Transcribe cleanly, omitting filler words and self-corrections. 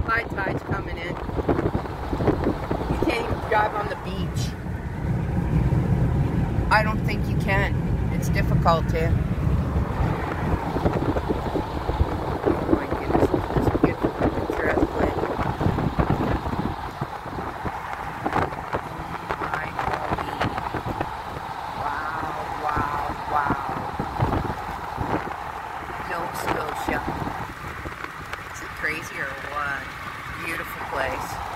High tide's coming in. You can't even drive on the beach. I don't think you can. It's difficult to. Oh my goodness, look at this beautiful picturesque lake. My holy. Wow, wow, wow. Nova Scotia. Is it crazy or what? Beautiful place.